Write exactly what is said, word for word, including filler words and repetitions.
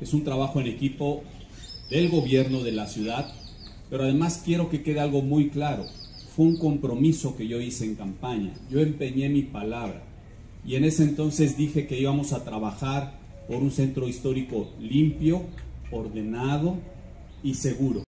es un trabajo en equipo del gobierno de la ciudad, pero además quiero que quede algo muy claro. Fue un compromiso que yo hice en campaña, yo empeñé mi palabra y en ese entonces dije que íbamos a trabajar por un centro histórico limpio, ordenado y seguro.